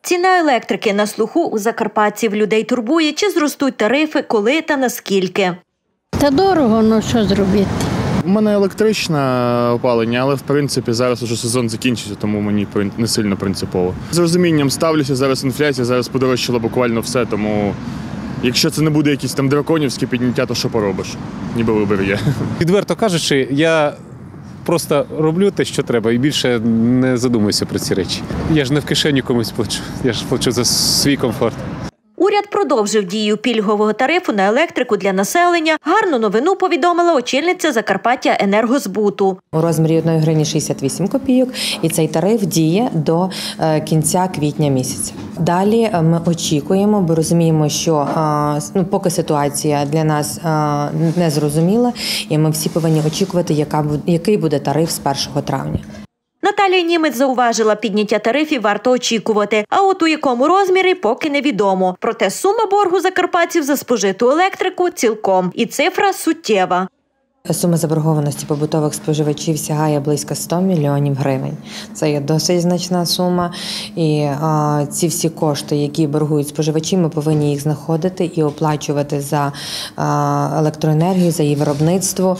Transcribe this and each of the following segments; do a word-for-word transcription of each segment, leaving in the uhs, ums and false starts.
Ціна електрики на слуху у закарпатців. Людей турбує, чи зростуть тарифи, коли та наскільки. Та дорого, ну що зробити? У мене електричне опалення, але в принципі зараз уже сезон закінчиться, тому мені не сильно принципово. З розумінням ставлюся, зараз інфляція, зараз подорожчало буквально все, тому якщо це не буде якісь там драконівські підняття, то що поробиш? Ніби вибір є. Відверто кажучи, я просто роблю те, що треба, і більше не задумуюся про ці речі. Я ж не в кишені комусь плачу, я ж плачу за свій комфорт. Уряд продовжив дію пільгового тарифу на електрику для населення. Гарну новину повідомила очільниця Закарпаття Енергозбуту. У розмірі однієї гривні шістдесят вісім копійок, і цей тариф діє до кінця квітня місяця. Далі ми очікуємо, бо розуміємо, що ну, поки ситуація для нас не зрозуміла, і ми всі повинні очікувати, яка, який буде тариф з першого травня. Наталія Німець зауважила, підняття тарифів варто очікувати, а от у якому розмірі поки невідомо. Проте сума боргу закарпатців за спожиту електрику цілком. І цифра суттєва. Сума заборгованості побутових споживачів сягає близько ста мільйонів гривень. Це є досить значна сума. І а, ці всі кошти, які боргують споживачі, ми повинні їх знаходити і оплачувати за а, електроенергію, за її виробництво.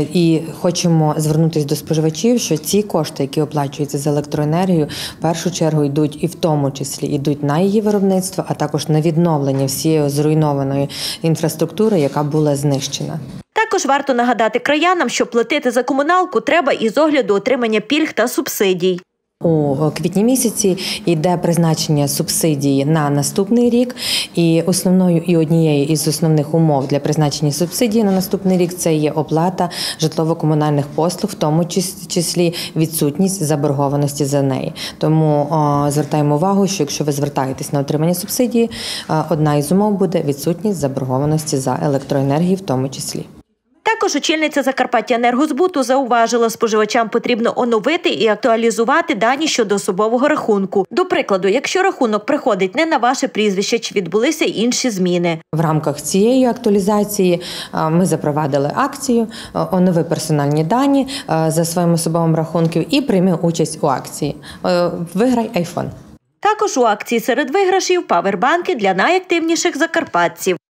І хочемо звернутися до споживачів, що ці кошти, які оплачуються за електроенергію, в першу чергу йдуть і в тому числі йдуть на її виробництво, а також на відновлення всієї зруйнованої інфраструктури, яка була знищена. Також варто нагадати краянам, що платити за комуналку треба із огляду отримання пільг та субсидій. У квітні місяці йде призначення субсидії на наступний рік, і основною і однією із основних умов для призначення субсидії на наступний рік це є оплата житлово-комунальних послуг, в тому числі відсутність заборгованості за неї. Тому о, звертаємо увагу, що якщо ви звертаєтесь на отримання субсидії, одна із умов буде відсутність заборгованості за електроенергію в тому числі. Також очільниця Закарпаття Енергозбуту зауважила, споживачам потрібно оновити і актуалізувати дані щодо особового рахунку. До прикладу, якщо рахунок приходить не на ваше прізвище, чи відбулися інші зміни. В рамках цієї актуалізації ми запровадили акцію «Онови персональні дані за своїм особовим рахунком» і прийми участь у акції «Виграй айфон». Також у акції серед виграшів павербанки для найактивніших закарпатців.